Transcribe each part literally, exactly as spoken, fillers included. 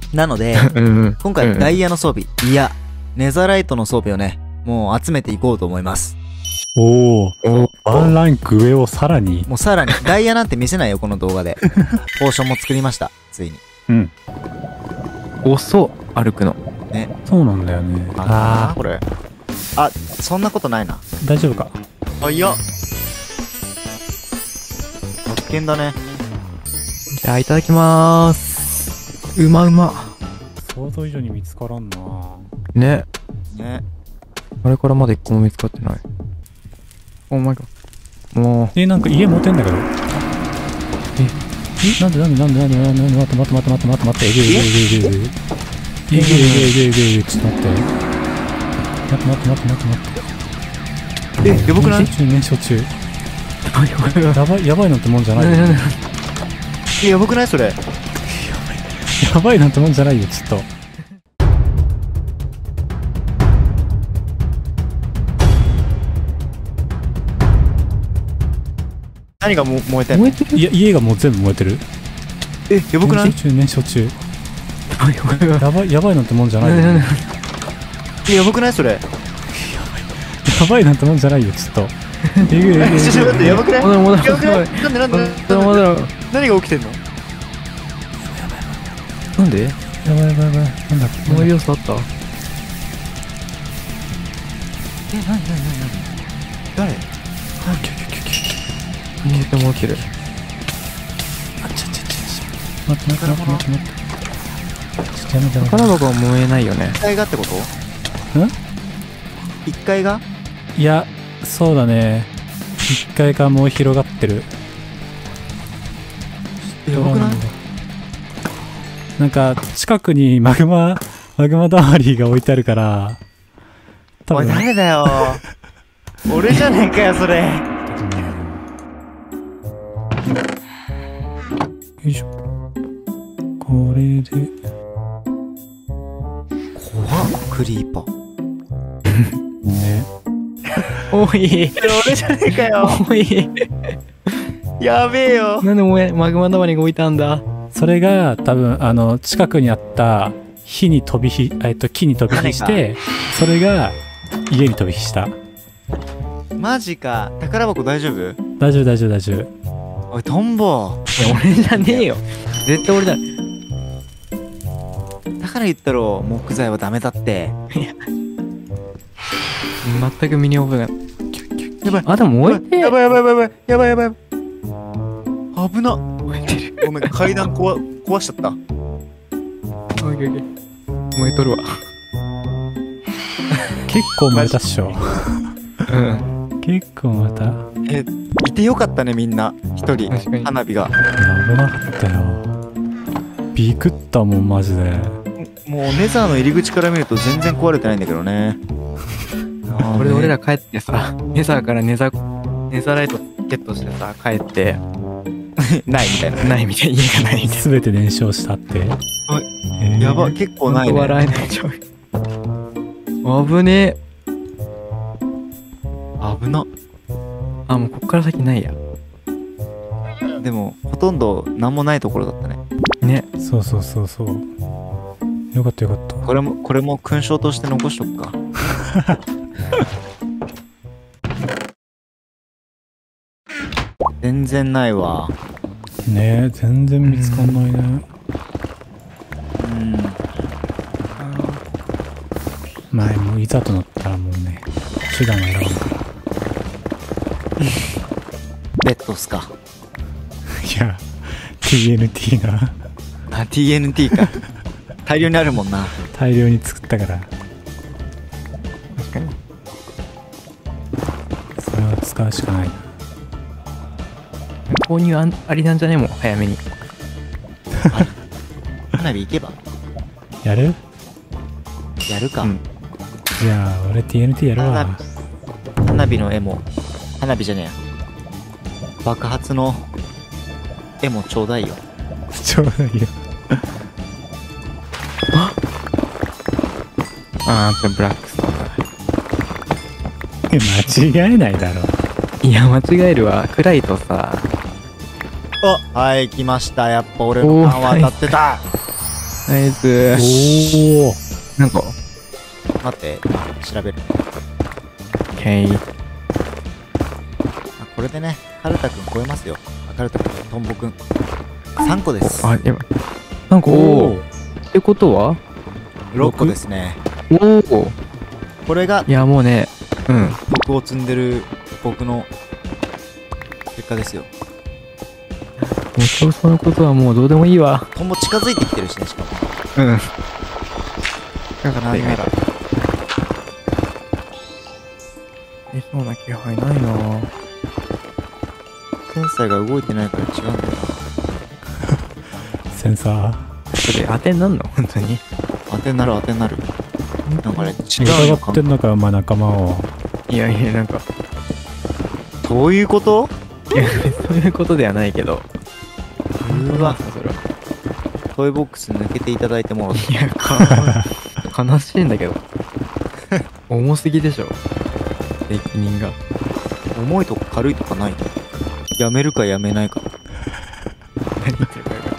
なので、 うんうん、 今回ダイヤの装備、いや、ネザライトの装備をね、もう集めていこうと思います。 おお、ワンランク上をさらに。 もうさらに、ダイヤなんて見せないよ、この動画で。ポーションも作りました、ついに。 うん。 遅歩くの。 ね。 そうなんだよね。 ああ、これ。あ、そんなことないな。 大丈夫か。 あ、いや。発見だね。 じゃあ、いただきまーす。うまうま。 想像以上に見つからんな。 ね。 ね。 あれからまだ一個も見つかってない。お前が。もう。 え、なんか家持てんだけど。え、え、なんでなんでなんでなんでなんでなんで待って待って待って待って待って待って。えぐいえぐいえぐいえぐいえぐいえぐいえぐいえぐいえぐいちょっと待って。待って待って待って待って待って。 え、やばくない？ 燃焼中燃焼中。やばいやばいなんてもんじゃないよ。 え、やばくないそれ。やばいやばいなんてもんじゃないよちょっと。 何がも燃えてんの？ 燃えてる？ いや家がもう全部燃えてる。 え、やばくない？ 燃焼中燃焼中。やばいやばいなんてもんじゃないよ。 え、やばくないそれ。やばいなんてもんじゃないよちょっと。えぐいえぐいえぐい。 ちょっと待って、やばくない？ まだまだやばくない？なんでなんでなんで何が起きてんの？ なんで？ やばいやばいやばい。なんだっけ？ 燃える要素あった？ え、なになになになに？誰？ 燃えても起きる。 あちゃちゃちゃちゃ。待って待って待って待って待って。ちょっとやめてやめて。 宝箱は燃えないよね。 いっかいがってこと？ん？いっかいが？ いや、そうだね。いっかいがもう広がってる。 やばくない？ なんか近くにマグママグマダマリーが置いてあるから多分。 おい誰だよ俺じゃねえかよそれ。 よいしょ。これで怖っクリーパーね。 おい俺じゃねえかよおいやべえよ。 なんで燃えマグマ玉に置いたんだ。 それが多分あの近くにあった火に飛び火、えっと木に飛び火して、それが家に飛び火した。 マジか。宝箱大丈夫？ 大丈夫大丈夫大丈夫。 おいトンボ。 いや俺じゃねえよ絶対俺だ。 だから言ったろ木材はダメだって。 全く身に覚えがない。 やばい。 あでも燃えてやばいやばいやばいやばいやばいやばい。危な。ごめん階段壊壊しちゃった。 オッケーオッケー燃えとるわ。 結構燃えたっしょ。 うん結構また。 え、いてよかったねみんな。一人確かに花火が。 危なかったよ。ビクったもんマジで。 もうネザーの入り口から見ると全然壊れてないんだけどね。 これで俺ら帰ってさネザーからネザネザーライトゲットしてさ帰ってないみたいな。 ないみたい家がないみたいな。 全て燃焼したって。えーやば結構ないね。 笑えないじゃん。危ねえ。 危な。 あもうこっから先ないや。 でもほとんど何もないところだったね。 ね。 そうそうそうそう。よかったよかった。 これもこれも勲章として残しとくか。全然ないわ。 ねえ全然見つかんないね。 うん前もういざとなったらもうね手段は選ばない。 ベッドっすか。 いや ティーエヌティー があ ティーエヌティー か。大量にあるもんな。 大量に作ったから確かに。 それは使うしかない。 購入あんありなんじゃねえもん早めに。 花火行けばやる？ やるか。 うんじゃあ俺 ティーエヌティー やるわ。 花火の絵も花火じゃねえや。爆発の絵もちょうだいよ。 ちょうだいよ。 あーブラックスター間違えないだろ。 いや間違えるわ暗いとさ。 あはい来ました。やっぱ俺の勘は当たってた。 ナイス。 おお。 なんか、 待って、調べる。 オッケー。 あ、これでね、カルタ君超えますよ。あ、カルタ君、トンボ君。さんこです。 あ、やばい。なんか、おお。ってことはろっこですね。 おお。 これがいや、もうね、うん。 僕を積んでる僕の結果ですよ。 もう競争のことはもうどうでもいいわ。 トンボ近づいてきてるしね、しかも。 うん。近かった、意なんなら外と。え、そうな気配ないなぁ。 センサーが動いてないから違うんだよな。 センサー。 それ当てになんの本当に。 当てになる当てになる。なんかね、違う疑よ。 ってんのか、お前仲間を。 いやいや、なんか、 どういうこといや、そういうことではないけど。 うわ、 それは。 トイボックス抜けていただいても、 いや、か、悲しいんだけど。重すぎでしょ。責任が。 重いとか軽いとかない。やめるかやめないか。 何言ってるかよく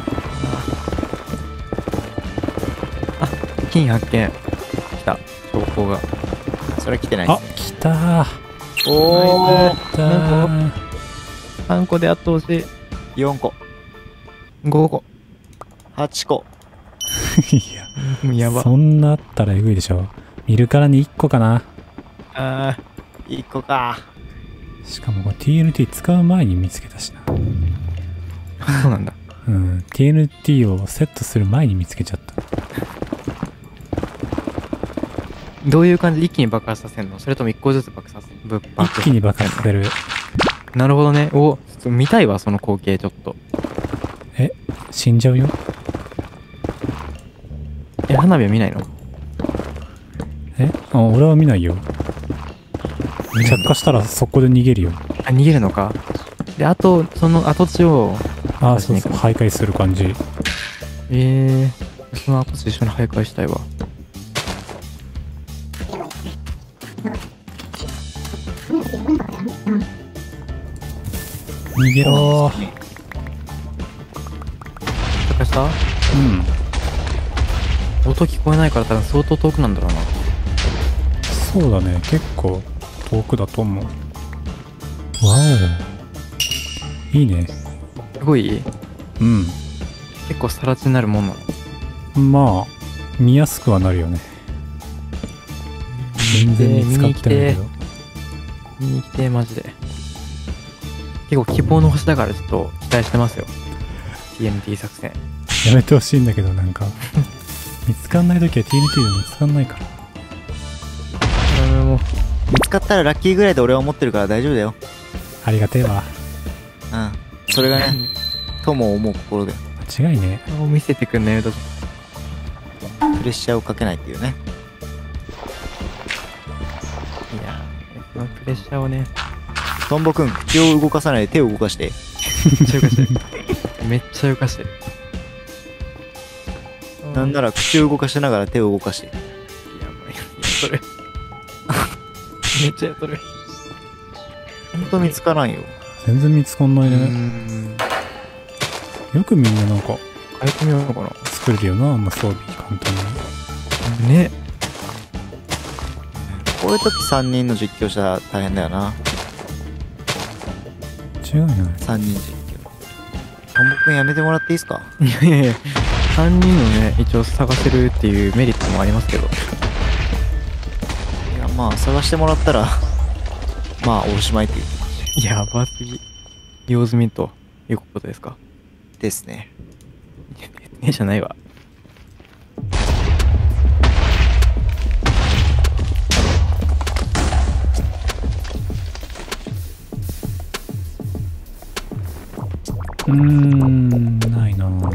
あ、金発見。来た。証拠が。 それ来てないであすね。、 来たー。 おー、 来たー。 さんこで後押し。 よんこ、 ごこ。 はちこ。 いや、 もうやば。 そんなあったらえぐいでしょ。見るからにいっこかな。 あいっこか。 しかもこれ ティーエヌティー 使う前に見つけたしな。 あ、そうなんだ。 うん、ティーエヌティー をセットする前に見つけちゃった。 どういう感じで一気に爆発させるの？それとも一個ずつ爆発させる？ぶ爆一気に爆発させる。 なるほどね。お、ちょっと見たいわ、その光景ちょっと。 え、死んじゃうよ。 え、花火は見ないの？ えあ、俺は見ないよ。着火したらそこで逃げるよ。 あ、逃げるのか。で、あと、その跡地を、 ああ、そうそう、徘徊する感じ。 えー、その跡地一緒に徘徊したいわ。 逃げろー。 着火した？ うん。 音聞こえないから多分相当遠くなんだろうな。 そうだね、結構遠くだと思う。わお。いいね。 すごい？ うん。 結構さら地になるもんなの？ まあ、見やすくはなるよね。全然見つかってないけど。 見に来て、マジで。結構希望の星だからちょっと期待してますよ。ティーエヌティー 作戦。 やめてほしいんだけど、なんか、見つかんないときは ティーエヌティー で見つかんないから。 うん、もう。 見つかったらラッキーぐらいで俺は思ってるから大丈夫だよ。 ありがてえわ。 うん。それがね、とも思う心で、 間違いね。 顔見せてくんないよ、どうぞ。 プレッシャーをかけないっていうね。 いやー、そのプレッシャーをね、 トンボくん、口を動かさないで手を動かして。 めっちゃ浮かしてる。めっちゃ浮かしてる。 なんなら口を動かしながら手を動かして。 やばい。やっとる。めっちゃやっとる。 ほんと見つからんよ。 全然見つかんないうね。 ん。 よくみんななんか変えてみようかな。 作れるよな、あんな装備簡単に。 ね。 こういう時さんにんの実況者は大変だよな。 違うよね。 さんにん実況。トンボくんやめてもらっていいですか？ いやいやいや、さんにんのね、一応探せるっていうメリットもありますけど。 いや、まあ、探してもらったら、まあ、おしまいっていうやばすぎ。用済みということですか？ ですね。 ねじゃないわ。 うーん、ないなぁ。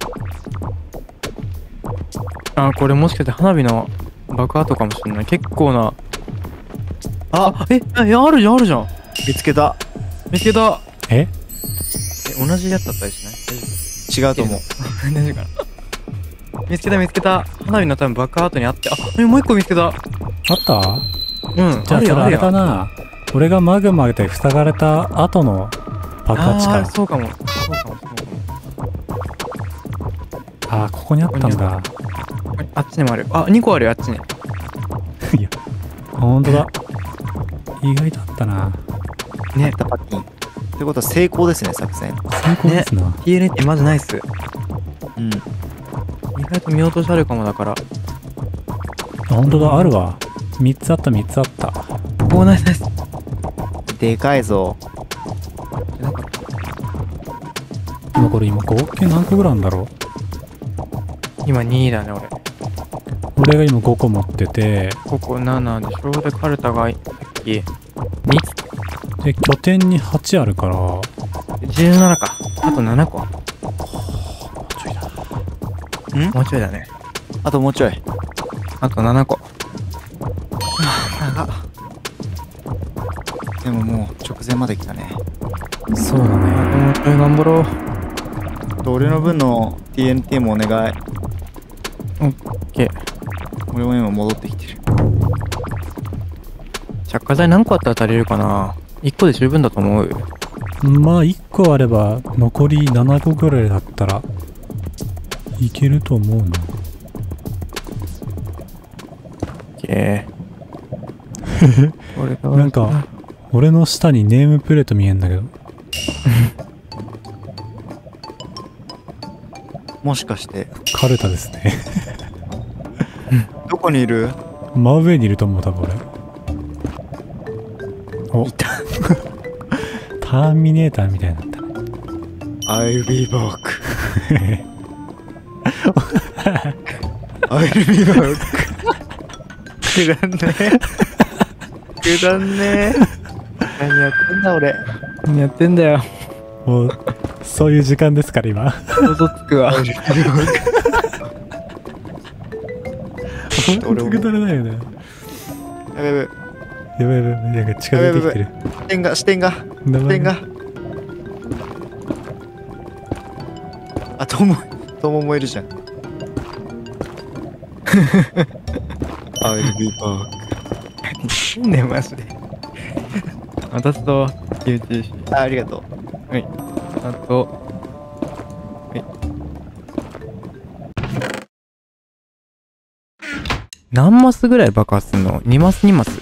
あ、これもしかして花火の爆発かもしれない。結構な。あ、え、あ、いや、あるじゃん、あるじゃん。 見つけた。 見つけた。 ええ、同じやつだったりしない？大丈夫？ 違うと思う。 大丈夫かな。見つけた見つけた。花火の多分爆発にあって、あ、え、もう一個見つけた。 あったうん、 じゃあそれあれだな。俺がマグマで塞がれた後の爆発あー、 か。 そうかも。そうかも。そうかも。 あー、ここにあったんだ。 あっちにもある。あ、にこあるよ、あっちに。 いや、ほんとだ。意外とあったな。 ね、タパキン。ってことは成功ですね、作戦。 成功ですな。 ティーエルエー ってマジナイス。 うん。 意外と見落としあるかもだから。 あ、ほんとだ、あるわ。みっつあった、みっつあった。 おー、ナイスナイス。 でかいぞ。 なんか今これ今合計何個ぐらいあるんだろう。 今にだね、俺。 俺が今ごこ持ってて、 ここななでしょ。で、カルタがさっきに。 で、拠点にはちあるから、もじゅうななか。あとななこ。 うちょいだ。 んもうちょいだね。 あともうちょい。 あとななこ。 長っ。でももう直前まで来たね。 そうだね。 もうちょい頑張ろう。 俺の分の ティーエヌティー もお願い。 オッケー。 俺も今戻ってきてる。 着火剤何個あったら足りるかな。いっこで十分だと思う。 まあいっこあれば残りななこぐらいだったらいけると思うな。 オッケー。これがなんか俺の下にネームプレート見えんだけど。 もしかしてカルタですね。 どこにいる？ 真上にいると思う、多分俺。お、 いた。 ターミネーターみたいになったね。 I'll be back. I'll be back. くだんねえ。くだんねえ。何やってんだ俺。 何やってんだよ。 もうそういう時間ですから今。 想像つくわ。 本当にくだらないよね。 やべやべ。 やばいやばいやばい、なんか近づいてきてる。 視点が視点が名前視点が。あ、ともとももいるじゃん。I'll be back. ねマジで。私と ユーティーシー。 あ、ありがとう。 はい。あと、はい。何マスぐらい爆発すんの？ に マスにマス？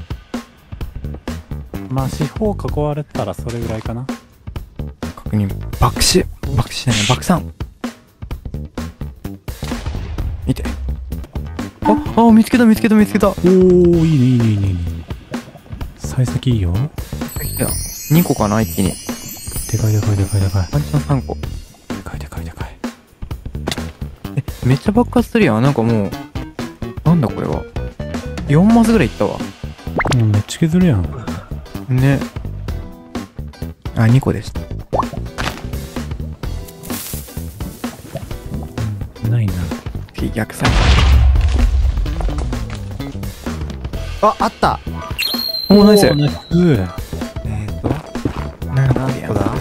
まあ四方囲われたらそれぐらいかな。 確認。爆死爆死じゃない、爆散。見て。あ、あ、見つけた見つけた見つけた。 おー、いいねいいねいいねいいね。幸先いいよ。 にこかな、一気に。 でかいでかいでかいでかい。 ワンチャンさんこ。 でかいでかいでかい。 え、めっちゃ爆発するやん。なんかもう、なんだこれは。よんマスぐらいいったわ。 もうめっちゃ削るやん。 ね。あ、にこでした。 ないな。 次、逆サイあ、あった。 ド。おー、ナイス。 ナイス。 えーと、 なん何個だ？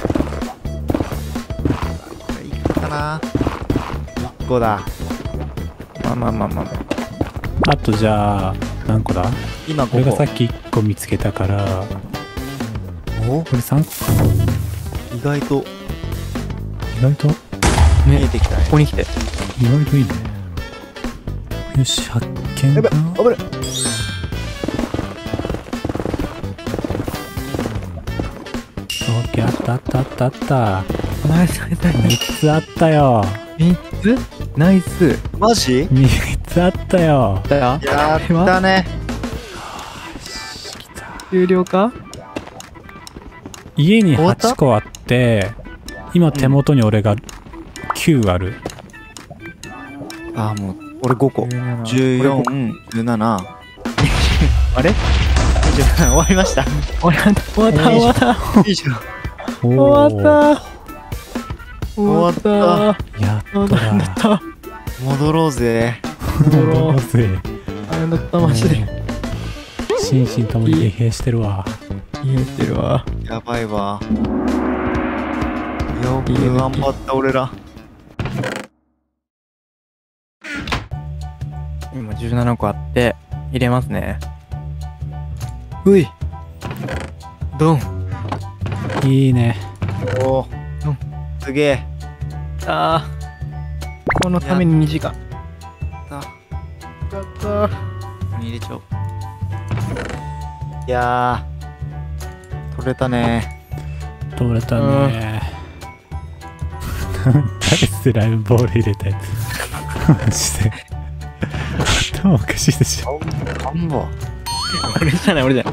いっこかな。いっこだ。 まあまあまあまあまあ。 あとじゃあ何個だ？ 今ここ俺がさっ。きいっこ見つけたからお、 これさんこかな。 意外と意外と見えてきたねこ。こに来て。 意外といいね。よし、発見やべ、 かな。 危ない。 オッケー、あったあったあったあった。 ナイスナイスナイみっつあったよ。 ス。みっつナイス。 マジ？ みっつあったよ。 だよ。 やったね。 来た。 終了か？ 家に終わったはちこあって今手元に俺がきゅうある。 あ、もう俺ごこ。じゅうよん、じゅうなな。 あれ？ 終わりました。 終わった終わった終わったいいじゃん。 おー終わった終わったやっと終わっだ。 た。 戻ろうぜ。 戻ろう戻ろうぜ。 あれだったマジで。 心身ともに疲弊してるわ。 言えてるわ。 やばいわ。よく頑張った俺ら。 今じゅうななこあって入れますね。ういドン。 いいね。 おお、すげえ。 あこのためににじかん。 た。 よかった。 入れちゃおう。いやー、取れたね。 取れたね。誰スライムボール入れたやつ。マジで。頭おかしいでしょ。 あんぼ。 俺じゃない、俺じゃない。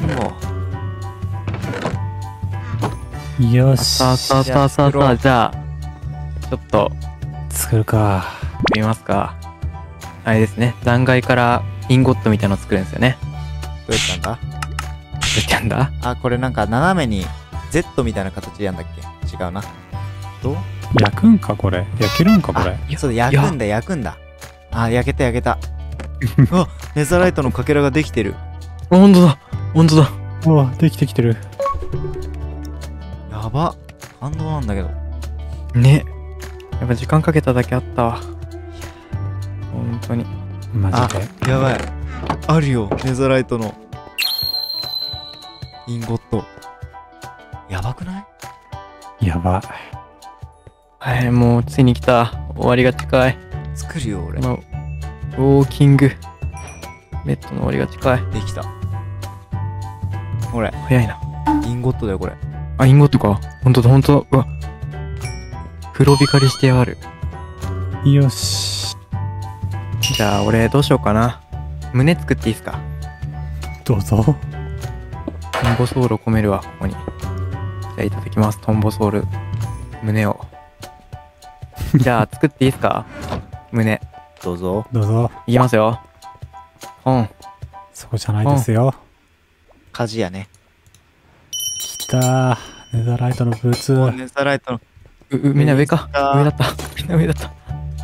もよし。 さあさあさあさあさあ、じゃあ、ちょっと、 作るか。 見ますか。あれですね、残骸からインゴットみたいなの作るんですよね。 う、どうやったんだ？ どうやってやんだ？ あ、これなんか斜めに Z みたいな形でやんだっけ？違うな。どう？ 焼くんかこれ。焼けるんかこれ。 いやそうだ、焼くんだ、焼くんだ。あ、焼けた、焼けた。あ、ネザライトのかけらができてる。 あ、ほんとだ、ほんとだ。 うわ、できてきてる。 やば。感動なんだけど。 ね。やっぱ時間かけただけあったわ。ほんとに。 マジで。 やばい。あるよ、ネザライトのインゴット。やばくない？ やばい。 はい、もうついに来た。終わりが近い。 作るよ、俺。 まあ、ウォーキング。ベッドの終わりが近い。 できた。これ、 早いな。 インゴットだよ、これ。 あ、インゴットか。ほんとだ、ほんとだ。うわ。黒光りしてやがる。 よし。 じゃあ、俺、どうしようかな。胸作っていいっすか？ どうぞ。 トンボソウルを込めるわ、ここに。じゃあ、いただきます。トンボソウル。胸を。じゃあ、作っていいっすか？胸。 どうぞ。 どうぞ。 いきますよ。ポン。 そこじゃないですよ。 火事やね。 きたー。ネザライトのブーツ。 もうネザライトの。 う、う、みんな上か。 あー上だった。みんな上だった。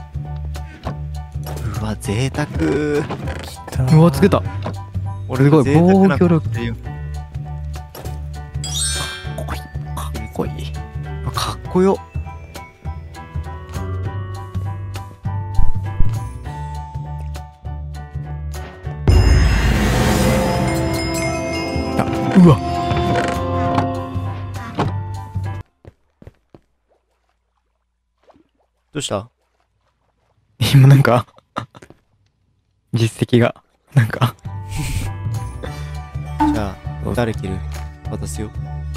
うわ、贅沢。 きたー。 うわ、作った。 俺すごい贅沢な防御力こと言うかっこいい。かっこいい。 かっこよ。 あ、うわ。 どうした？ 今なんか、実績が、なんか、 じゃあ、誰切る？渡すよ。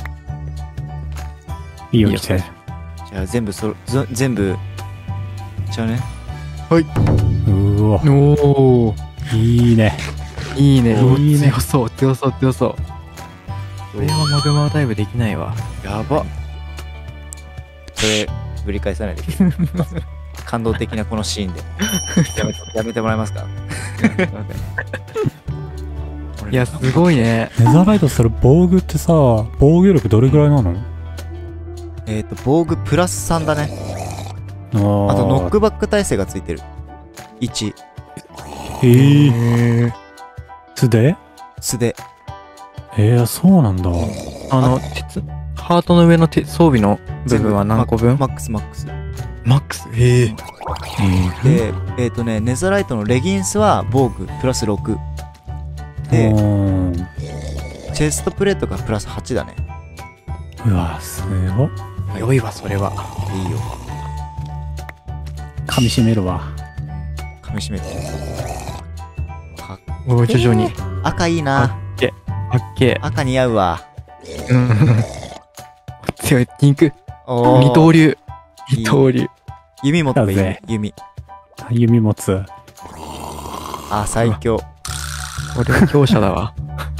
いいよ、 いいよ来て。 じゃあ、全部そろ、ず全部、じゃあね。 うーわ。 おー、 いいね。 いいね。おいいね強そう、強そう、強そう。これはマグマダイブできないわ。 やば。それ、ぶり返さないで。感動的なこのシーンで。やめて、やめてもらえますか？ いや、すごいね。 ネザライトする防具ってさ、防御力どれぐらいなの？ えっと、防具プラスさんだね。 あーあと、ノックバック耐性がついてる。いち。 えー、 へー。 素で？ 素で。 えー、そうなんだ。 あの、鉄、ハートの上の手装備の部分は何個分？ マックス、マックス。 マックス。へえ。 えー、 で、えっとね、ネザライトのレギンスは防具プラスろく。で、 うチェストプレートがプラスはちだね。 うわ、すごっ。 良いわ、それは。 いいよ。 噛み締めるわ。 噛み締めて。かっおー、徐々に。 赤いいな。 かっけえ。 赤似合うわ。 うん。強い、ピンク。 おー二刀流。 いい二刀流。 弓持っただぜ弓。弓。 弓持つ。 あ、最強。 俺は強者だわ。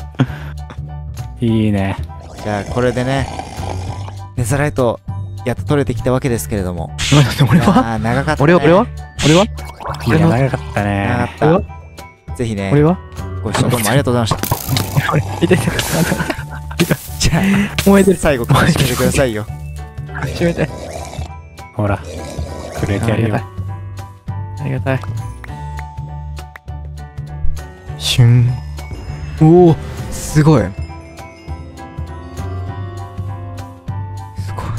いいね。 じゃあ、これでね、ネザライト、やっと取れてきたわけですけれども。 待って、俺はあー、長かった、ね。 俺は俺は俺はい俺や、 の長かった長ね。 か俺はった。ぜひね、 俺はご視聴どうもありがとうございました。 俺、痛い痛いじゃあ、 燃えてる。 最後、かみしめてくださいよ。 閉めて。 ほら、くれてやるよ。 ありがたい。シュン。おお、すごい。すごい。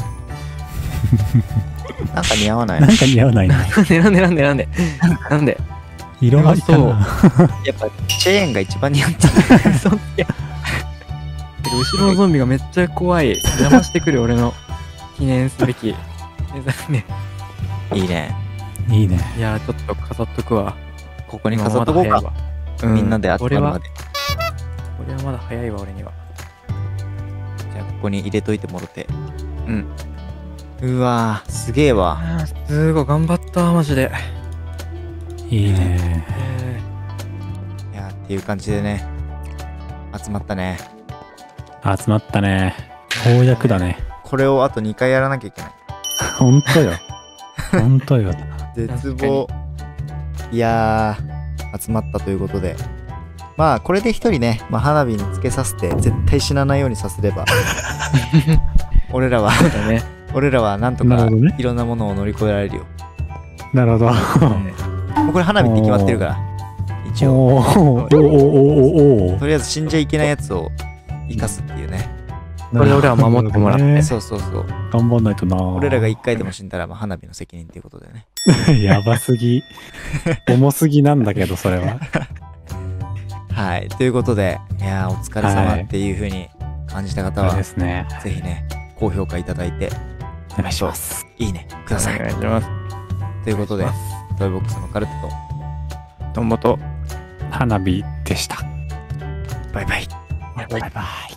なんか似合わない。 なんか似合わないね。 なんでなんでなんでなんでなんで色合いかな。 やっぱ、チェーンが一番似合ってる。 嘘つけ。後ろのゾンビがめっちゃ怖い。邪魔してくる俺の記念すべき。ね、 いいね。 いいね。 いやー、ちょっと飾っとくわ。 ここに飾っとこうか。 今まだ早いわ。 みんなで集まるまで。 で。 これはまだ早いわ、俺には。 じゃあ、ここに入れといてもろて。 うん。 うわー、すげえわ。 あーすごい頑張った、マジで。 いいね。 えいやー、っていう感じでね、集まったね。 集まったね。ようやくだね。 これをあとにかいやらなきゃいけない。 ほんとよ。ほんとよ。 絶望。いやー、集まったということで。まあ、これで一人ね、まあ、花火につけさせて、絶対死なないようにさせれば、俺らは、 ー、だね。 俺らはなんとかなるほどねいろんなものを乗り越えられるよ。 なるほど。 もうこれ花火って決まってるから、一応。 おーおーおーおーおとりあえず死んじゃいけないやつを生かすっていうね。 ーこれ俺は守ってもらってなるほどねそうそうそう。 頑張んないとな。 俺らが一回でも死んだら、まあ、花火の責任っていうことでね。 やばすぎ。重すぎなんだけど、それは。 はい。ということで、いやー、お疲れ様っていう風に感じた方は、 そうですね。 ぜひね、高評価いただいて、 お願いします。 いいね、ください。 お願いします。 ということで、トイボックスのカルテと、 トンボと、 花火でした。 バイバイ。 バイバイ。